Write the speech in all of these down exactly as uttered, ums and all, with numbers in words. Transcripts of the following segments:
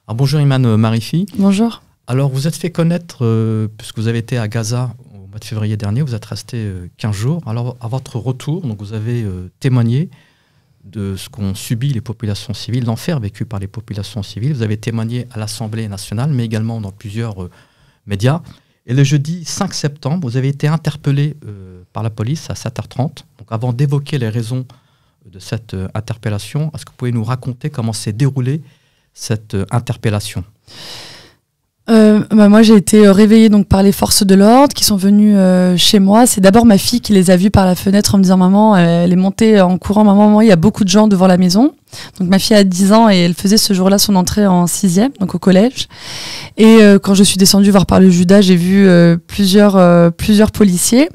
Alors, bonjour Iman Marifi. Bonjour. Alors vous êtes fait connaître, euh, puisque vous avez été à Gaza au mois de février dernier, vous êtes resté euh, quinze jours. Alors à votre retour, donc, vous avez euh, témoigné de ce qu'ont subi les populations civiles, l'enfer vécu par les populations civiles. Vous avez témoigné à l'Assemblée nationale, mais également dans plusieurs euh, médias. Et le jeudi cinq septembre, vous avez été interpellé euh, par la police à sept heures trente. Donc avant d'évoquer les raisons de cette euh, interpellation, est-ce que vous pouvez nous raconter comment s'est déroulée cette euh, interpellation ? Euh, bah moi j'ai été euh, réveillée donc par les forces de l'ordre qui sont venues euh, chez moi. C'est d'abord ma fille qui les a vus par la fenêtre en me disant maman, elle est montée en courant, maman, maman, il y a beaucoup de gens devant la maison. Donc ma fille a dix ans et elle faisait ce jour-là son entrée en sixième, donc au collège. Et euh, quand je suis descendue voir par le Judas, j'ai vu euh, plusieurs, euh, plusieurs policiers.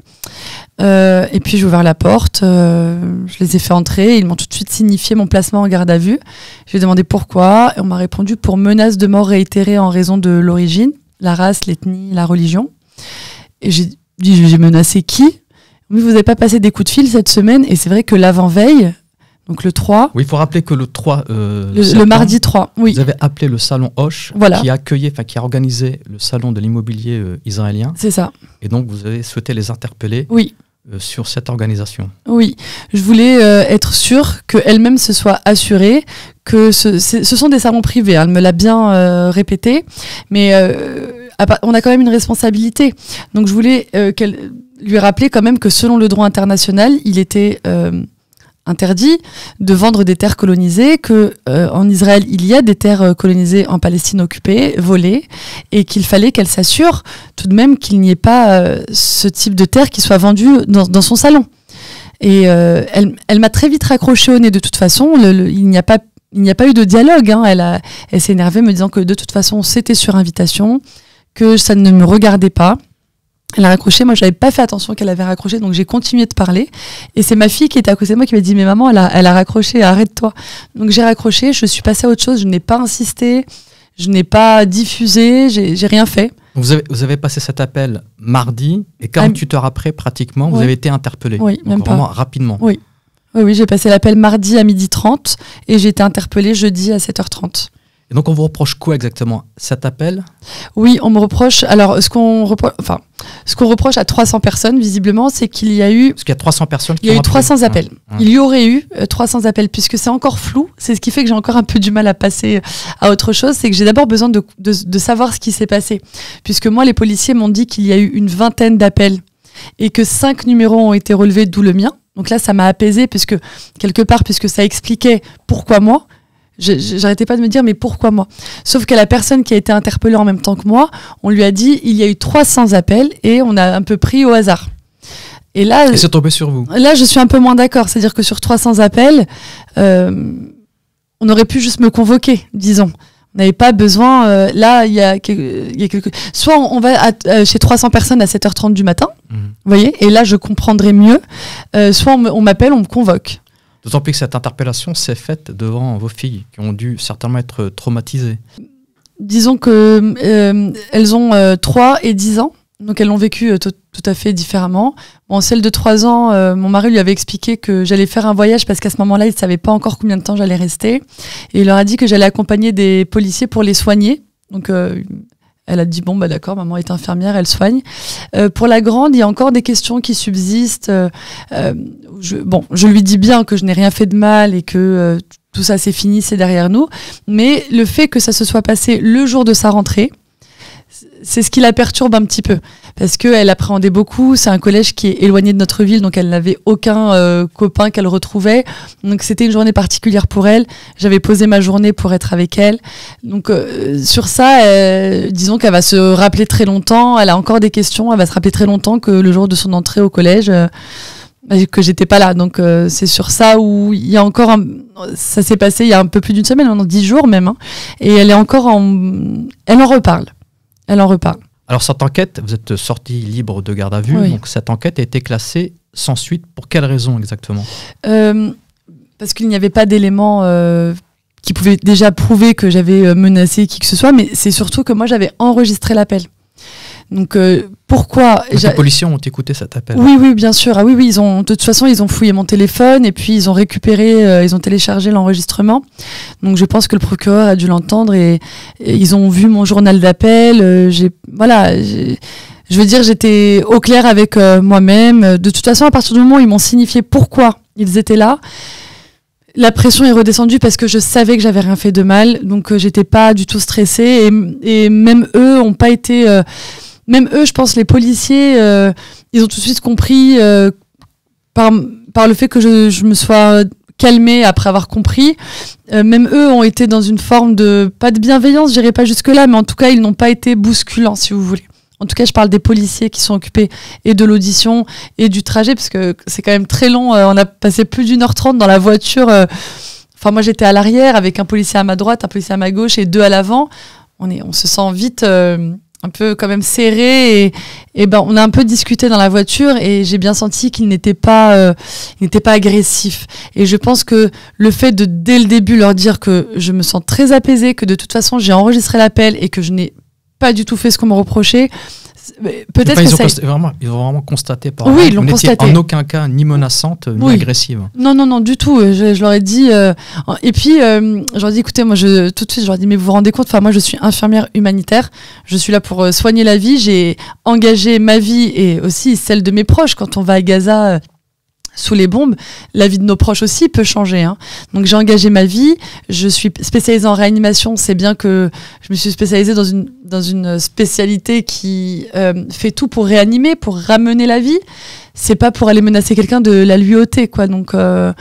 Euh, et puis j'ai ouvert la porte, euh, je les ai fait entrer, ils m'ont tout de suite signifié mon placement en garde à vue. J'ai demandé pourquoi, et on m'a répondu pour menace de mort réitérée en raison de l'origine, la race, l'ethnie, la religion. Et j'ai dit, j'ai menacé qui ? Oui, vous n'avez pas passé des coups de fil cette semaine, et c'est vrai que l'avant-veille, donc le trois... Oui, il faut rappeler que le trois... Euh, le, le mardi trois, oui. Vous avez appelé le salon Hoche, voilà. qui a accueilli, enfin qui a organisé le salon de l'immobilier euh, israélien. C'est ça. Et donc vous avez souhaité les interpeller. Oui. Euh, sur cette organisation. Oui, je voulais euh, être sûre qu'elle-même se soit assurée que ce, ce sont des salons privés, hein, elle me l'a bien euh, répété, mais euh, on a quand même une responsabilité. Donc je voulais euh, qu'elle lui rappeler quand même que selon le droit international, il était euh, interdit de vendre des terres colonisées, que euh, en Israël il y a des terres colonisées en Palestine occupées, volées, et qu'il fallait qu'elle s'assure tout de même qu'il n'y ait pas euh, ce type de terre qui soit vendu dans, dans son salon. Et euh, elle, elle m'a très vite raccroché au nez de toute façon. Le, le, il n'y a pas il n'y a pas eu de dialogue. Hein. Elle, a, elle s'est énervée me disant que de toute façon c'était sur invitation, que ça ne me regardait pas. Elle a raccroché, moi j'avais pas fait attention qu'elle avait raccroché, donc j'ai continué de parler. Et c'est ma fille qui était à côté de moi qui m'a dit « Mais maman, elle a, elle a raccroché, arrête-toi ». Donc j'ai raccroché, je suis passée à autre chose, je n'ai pas insisté, je n'ai pas diffusé, j'ai, j'ai rien fait. Vous avez, vous avez passé cet appel mardi, et quarante-huit heures après, pratiquement, vous oui. avez été interpellé. Oui, même donc, pas. Vraiment rapidement. Oui, oui, oui j'ai passé l'appel mardi à midi trente, et j'ai été interpellée jeudi à sept heures trente. Et donc on vous reproche quoi exactement ? Cet appel ? Oui, on me reproche. Alors, ce qu'on reproche, enfin, ce qu'on reproche à trois cents personnes, visiblement, c'est qu'il y a eu. Parce qu'il y a trois cents personnes qui Il y a ont eu trois cents appels. Mmh. Il y aurait eu euh, trois cents appels, puisque c'est encore flou. C'est ce qui fait que j'ai encore un peu du mal à passer à autre chose. C'est que j'ai d'abord besoin de, de, de savoir ce qui s'est passé. Puisque moi, les policiers m'ont dit qu'il y a eu une vingtaine d'appels et que cinq numéros ont été relevés, d'où le mien. Donc là, ça m'a apaisée, puisque, quelque part, puisque ça expliquait pourquoi moi. J'arrêtais pas de me dire mais pourquoi moi ? Sauf que la personne qui a été interpellée en même temps que moi, on lui a dit il y a eu trois cents appels et on a un peu pris au hasard. Et là, et c'est tombé sur vous. Là, je suis un peu moins d'accord. C'est-à-dire que sur trois cents appels, euh, on aurait pu juste me convoquer, disons. On n'avait pas besoin. Euh, là, il y a, il y a quelque. Soit on va à, euh, chez trois cents personnes à sept heures trente du matin, mmh. vous voyez, et là je comprendrai mieux. Euh, soit on m'appelle, on me convoque. D'autant plus que cette interpellation s'est faite devant vos filles, qui ont dû certainement être traumatisées. Disons que euh, elles ont euh, trois et dix ans, donc elles l'ont vécu euh, tout, tout à fait différemment. Bon, celle de trois ans, euh, mon mari lui avait expliqué que j'allais faire un voyage parce qu'à ce moment-là, il ne savait pas encore combien de temps j'allais rester. Et il leur a dit que j'allais accompagner des policiers pour les soigner. Donc euh, elle a dit bon bah d'accord, maman est infirmière, elle soigne. Euh, pour la grande, il y a encore des questions qui subsistent. Euh, euh, je, bon, je lui dis bien que je n'ai rien fait de mal et que euh, tout ça c'est fini, c'est derrière nous. Mais le fait que ça se soit passé le jour de sa rentrée, c'est ce qui la perturbe un petit peu. Parce qu'elle appréhendait beaucoup. C'est un collège qui est éloigné de notre ville, donc elle n'avait aucun euh, copain qu'elle retrouvait. Donc c'était une journée particulière pour elle. J'avais posé ma journée pour être avec elle. Donc euh, sur ça, euh, disons qu'elle va se rappeler très longtemps. Elle a encore des questions. Elle va se rappeler très longtemps que le jour de son entrée au collège, euh, que j'étais pas là. Donc euh, c'est sur ça où il y a encore un... Ça s'est passé il y a un peu plus d'une semaine, maintenant dix jours même. Hein, et elle est encore en... Elle en reparle. Elle en reparle. Alors cette enquête, vous êtes sorti libre de garde à vue, oui. donc cette enquête a été classée sans suite. Pour quelle raison exactement ? euh, Parce qu'il n'y avait pas d'éléments euh, qui pouvaient déjà prouver que j'avais menacé qui que ce soit, mais c'est surtout que moi j'avais enregistré l'appel. Donc euh, pourquoi Donc les policiers ont écouté cet appel? Oui, oui, bien sûr. Ah oui, oui, ils ont de toute façon ils ont fouillé mon téléphone et puis ils ont récupéré, euh, ils ont téléchargé l'enregistrement. Donc je pense que le procureur a dû l'entendre et, et ils ont vu mon journal d'appel. Euh, j'ai voilà. J'ai, Je veux dire, j'étais au clair avec euh, moi-même. De toute façon, à partir du moment où ils m'ont signifié pourquoi ils étaient là, la pression est redescendue parce que je savais que j'avais rien fait de mal. Donc, euh, j'étais pas du tout stressée. Et, et même eux ont pas été... Euh, même eux, je pense, les policiers, euh, ils ont tout de suite compris euh, par, par le fait que je, je me sois calmée après avoir compris. Euh, même eux ont été dans une forme de... Pas de bienveillance, j'irai pas jusque-là, mais en tout cas, ils n'ont pas été bousculants, si vous voulez. En tout cas, je parle des policiers qui sont occupés et de l'audition et du trajet, parce que c'est quand même très long. Euh, on a passé plus d'une heure trente dans la voiture. Euh, enfin, moi, j'étais à l'arrière avec un policier à ma droite, un policier à ma gauche et deux à l'avant. On, est, on se sent vite euh, un peu quand même serré. Et, et ben, on a un peu discuté dans la voiture et j'ai bien senti qu'il n'était pas, euh, il n'était pas agressif. Et je pense que le fait de, dès le début, leur dire que je me sens très apaisée, que de toute façon, j'ai enregistré l'appel et que je n'ai pas du tout fait ce qu'on me reprochait. Peut-être enfin, que ils, ont ça... constaté, vraiment, ils ont vraiment constaté par oui, là, ils l'ont constaté. En aucun cas ni menaçante ni oui. agressive. Non, non, non, du tout. Je, je leur ai dit. Euh... Et puis, euh, je leur ai dit, écoutez, moi, je, tout de suite, je leur ai dit, mais vous vous rendez compte, enfin, moi, je suis infirmière humanitaire. Je suis là pour euh, soigner la vie. J'ai engagé ma vie et aussi celle de mes proches. Quand on va à Gaza. Euh, sous les bombes, la vie de nos proches aussi peut changer. Hein. Donc j'ai engagé ma vie, je suis spécialisée en réanimation, c'est bien que je me suis spécialisée dans une, dans une spécialité qui euh, fait tout pour réanimer, pour ramener la vie. C'est pas pour aller menacer quelqu'un de la lui ôter, quoi. Donc euh,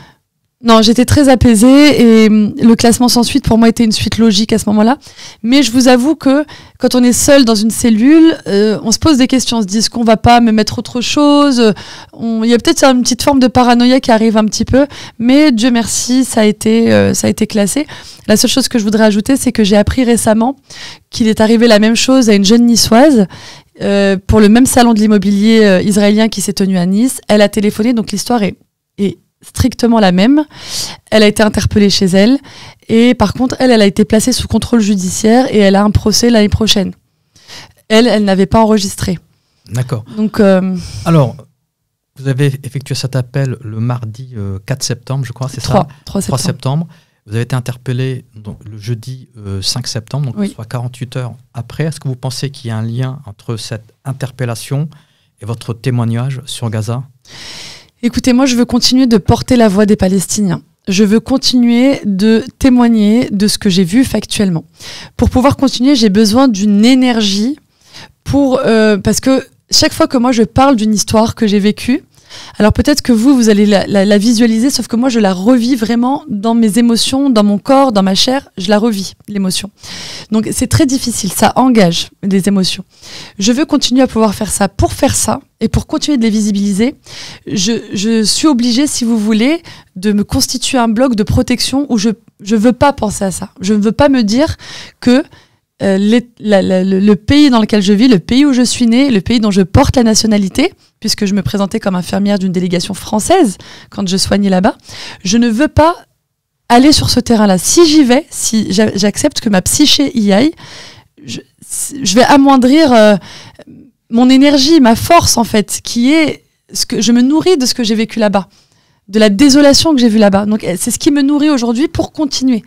non, j'étais très apaisée et le classement sans suite pour moi était une suite logique à ce moment-là. Mais je vous avoue que quand on est seul dans une cellule, euh, on se pose des questions, on se dit est-ce qu'on va pas me mettre autre chose. On... Il y a peut-être une petite forme de paranoïa qui arrive un petit peu, mais Dieu merci, ça a été, euh, ça a été classé. La seule chose que je voudrais ajouter, c'est que j'ai appris récemment qu'il est arrivé la même chose à une jeune niçoise. Euh, pour le même salon de l'immobilier euh, israélien qui s'est tenu à Nice. Elle a téléphoné, donc l'histoire est, est strictement la même. Elle a été interpellée chez elle et par contre, elle, elle a été placée sous contrôle judiciaire et elle a un procès l'année prochaine. Elle, elle n'avait pas enregistré. D'accord. Donc, euh... alors, vous avez effectué cet appel le mardi euh, quatre septembre, je crois, c'est ça ? trois septembre. trois septembre. Vous avez été interpellé donc, le jeudi euh, cinq septembre, donc oui. soit quarante-huit heures après. Est-ce que vous pensez qu'il y a un lien entre cette interpellation et votre témoignage sur Gaza ? Écoutez, moi, je veux continuer de porter la voix des Palestiniens. Je veux continuer de témoigner de ce que j'ai vu factuellement. Pour pouvoir continuer, j'ai besoin d'une énergie pour, euh, parce que chaque fois que moi, je parle d'une histoire que j'ai vécue, alors peut-être que vous, vous allez la, la, la visualiser, sauf que moi, je la revis vraiment dans mes émotions, dans mon corps, dans ma chair. Je la revis, l'émotion. Donc, c'est très difficile. Ça engage des émotions. Je veux continuer à pouvoir faire ça. Pour faire ça, et pour continuer de les visibiliser, je, je suis obligée, si vous voulez, de me constituer un bloc de protection où je ne veux pas penser à ça. Je ne veux pas me dire que euh, les, la, la, le, le pays dans lequel je vis, le pays où je suis née, le pays dont je porte la nationalité, puisque je me présentais comme infirmière d'une délégation française quand je soignais là-bas, je ne veux pas aller sur ce terrain-là. Si j'y vais, si j'accepte que ma psyché y aille, je, je vais amoindrir euh, mon énergie, ma force en fait, qui est ce que je me nourris de ce que j'ai vécu là-bas, de la désolation que j'ai vue là-bas. Donc c'est ce qui me nourrit aujourd'hui pour continuer.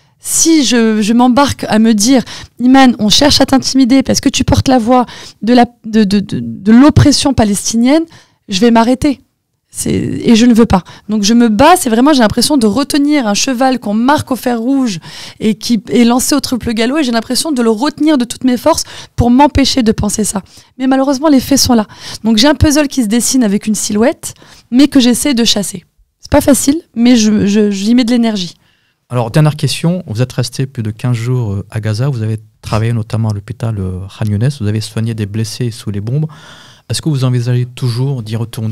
Si je, je m'embarque à me dire, Iman, on cherche à t'intimider parce que tu portes la voix de, la, de, de, de, de l'oppression palestinienne, je vais m'arrêter. C'est, et je ne veux pas. Donc je me bats, c'est vraiment, j'ai l'impression de retenir un cheval qu'on marque au fer rouge et qui est lancé au triple galop et j'ai l'impression de le retenir de toutes mes forces pour m'empêcher de penser ça. Mais malheureusement, les faits sont là. Donc j'ai un puzzle qui se dessine avec une silhouette, mais que j'essaie de chasser. C'est pas facile, mais je, je, j'y mets de l'énergie. Alors, dernière question, vous êtes resté plus de quinze jours à Gaza, vous avez travaillé notamment à l'hôpital Khan Younes, vous avez soigné des blessés sous les bombes. Est-ce que vous envisagez toujours d'y retourner ?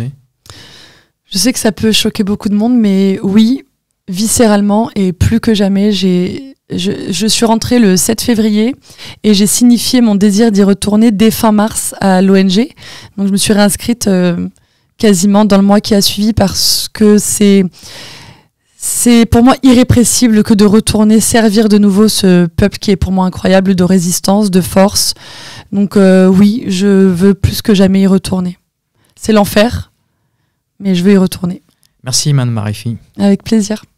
Je sais que ça peut choquer beaucoup de monde, mais oui, viscéralement et plus que jamais, j'ai, je, je suis rentrée le sept février et j'ai signifié mon désir d'y retourner dès fin mars à l'O N G. Donc je me suis réinscrite euh, quasiment dans le mois qui a suivi parce que c'est... c'est pour moi irrépressible que de retourner servir de nouveau ce peuple qui est pour moi incroyable, de résistance, de force. Donc euh, oui, je veux plus que jamais y retourner. C'est l'enfer, mais je veux y retourner. Merci, Madame Marifi. Avec plaisir.